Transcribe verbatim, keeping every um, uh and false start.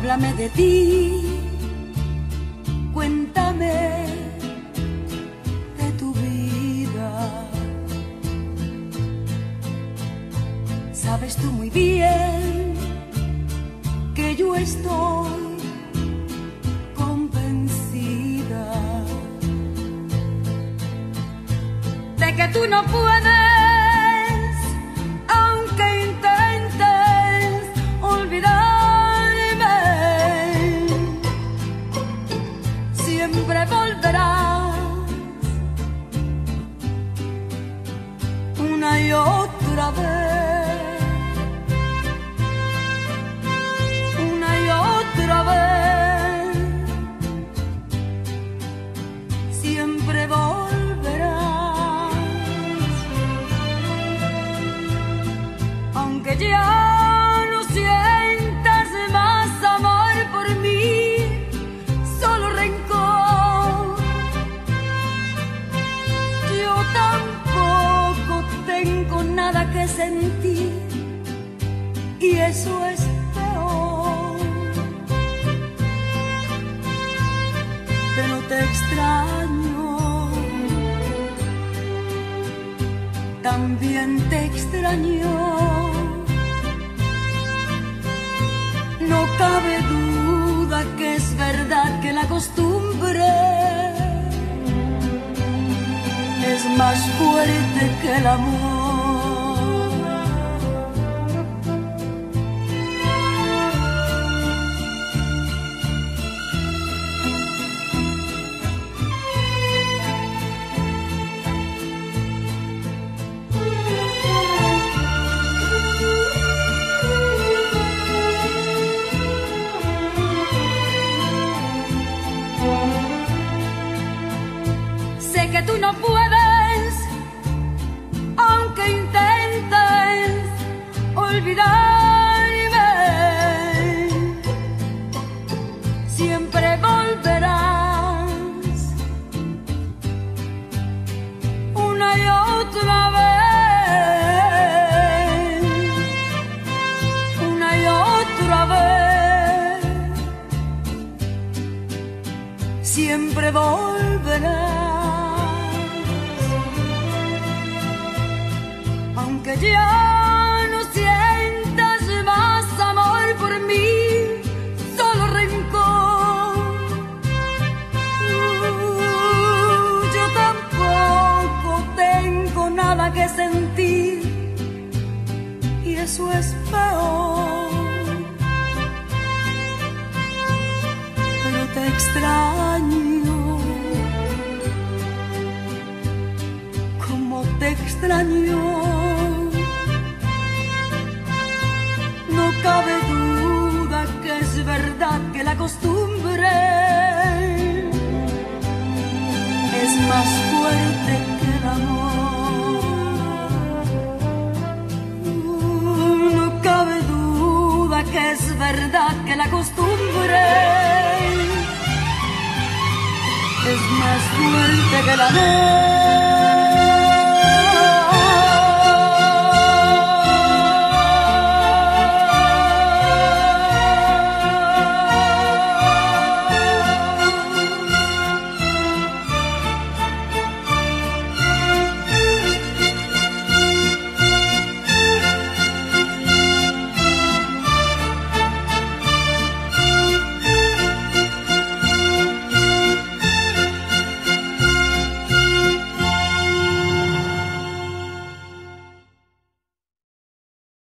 Háblame de ti, cuéntame de tu vida. Sabes tú muy bien que yo estoy convencida de que tú no puedes, aunque intentes olvidarme, siempre volverás una y otra vez, una y otra vez, siempre volverás, aunque ya no sientas más amor por mí, solo rencor. Yo tampoco tengo nada que sentir y eso es peor. Pero te extraño, también te extraño. No cabe duda que es verdad que la costumbre es más fuerte que el amor. Sé que tú no puedes, aunque intentes olvidarme, siempre volverás una y otra vez, una y otra vez, siempre volverás. Aunque ya no sientas más amor por mí, solo rencor. Uh, yo tampoco tengo nada que sentir y eso es peor. Pero te extraño, como te extraño. No cabe duda que es verdad que la costumbre es más fuerte que el amor. No cabe duda que es verdad que la costumbre es más fuerte que el amor.